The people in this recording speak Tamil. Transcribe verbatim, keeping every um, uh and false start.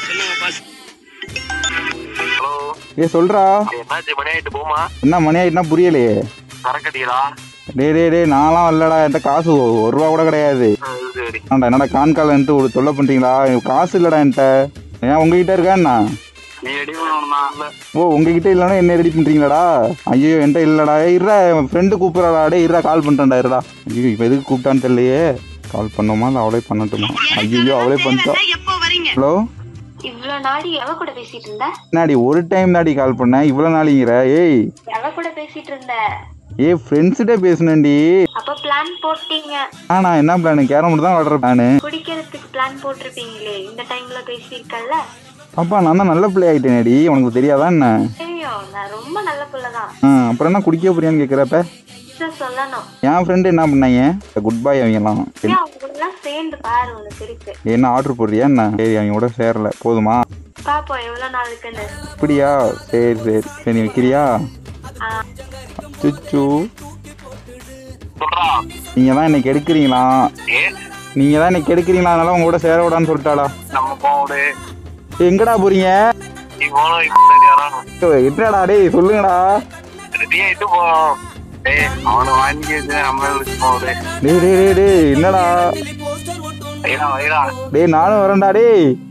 ஹலோ ஏ சொல்றா. என்னாச்சு? மணி ஆயிட்டு போமா? என்ன மணி ஆயிட்டுனா புரியலையே. கரக்கட்டிகளா? டே டே டே நான்லாம் இல்லடா, என்கிட்ட காசு ஒரு ரூபா கூட கிடையாது. சரி ஆண்டா என்னடா கான்காலன்ட்டு ஒரு தொல்லை பண்ணுறீங்களா? காசு இல்லடா என்கிட்ட. ஏன் உங்ககிட்ட இருக்கா என்ன? நீ ரெடி பண்ணணும்னா இல்ல. ஓ உங்ககிட்ட இல்லைன்னா என்ன ரெடி பண்ணுறீங்களாடா? ஐயோ என்கிட்ட இல்லைடா. இருடா என் ஃப்ரெண்டு கூப்பிட்றாடா. டே இருடா கால் பண்ணுறேன்டா இருடா. ஐயோ இப்போ எதுக்கு கூப்பிட்டான்னு தெரியலையே. கால் பண்ணோமா இல்லை அவளே பண்ணட்டுமா? ஐயோ அவளே பண்ணிட்டா. ஹலோ இவ்ளோ நாடி அவ கூட பேசிட்டு இருந்த? நாடி ஒரு டைம் தாடி கால் பண்ணேன். இவ்வளோ நாளிங்கிற? ஏய் அவ கூட பேசிட்டு இருந்த? ஏ ஃப்ரெண்ட்ஸ்கிட்ட பேசுனேன்டி. அப்ப பிளான் போட்டீங்க? ஆ நான் என்ன பிளான்? கேரம் மட்டும் தான் விளாடுற பிளானு. குடிக்கிறதுக்கு பிளான் போட்டிருப்பீங்களே, இந்த டைம்ல பேசியிருக்கல்ல? அப்பா நான் தான் நல்ல பிள்ளை ஆகிட்டேனேடி. உனக்கு தெரியாதா என்ன? தெரியும், நான் ரொம்ப நல்ல பிள்ளைதான். ஆ அப்புறம் என்ன குடிக்க போறியான்னு கேட்குறப்ப சொல்லணும். என் ஃப்ரெண்டு என்ன பண்ணாங்க? குட் பாய் அவங்கலாம். அவங்களாம் சேர்ந்து பாரு, உனக்கு இருக்கு. என்ன ஆர்டர் போடுறியா என்ன? சரி அவங்க கூட சேரல போதுமா? பாப்போம் எவ்வளவு நாளுக்குன்னு. அப்படியா? சரி சரி சரி நீ வைக்கிறியா? சுச்சு நீங்க தான் என்னை கெடுக்கிறீங்களா? நீங்க தான் என்னை கெடுக்கிறீங்களா? அதனால உங்க கூட சேர விடான்னு சொல்லிட்டாளா? எங்கடா போறீங்க? எட்டடா டேய் சொல்லுங்கடா. டேய் டேய் டேய் என்னடா? டேய் நானும் வரேன்டா டேய்.